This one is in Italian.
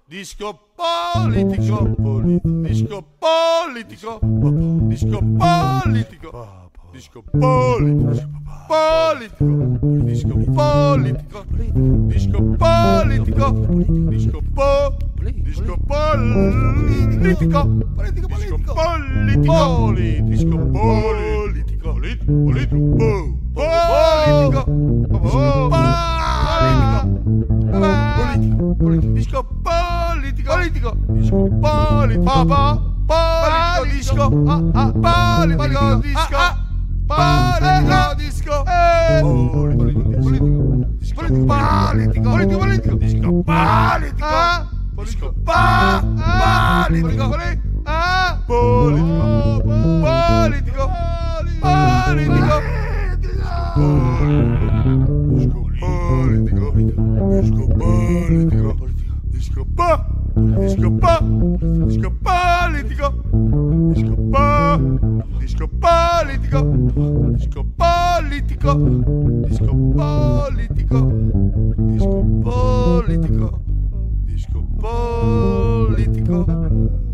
Disco politico, disco politico, disco politico, disco politico, disco politico, disco politico, disco politico, disco politico, politico, disco politico, disco politico, disco politico, disco politico, politico, politico, disco politico, disco politico, politico, politico, disco politico, disco politico, disco politico, disco politico, disco politico, disco politico, disco politico.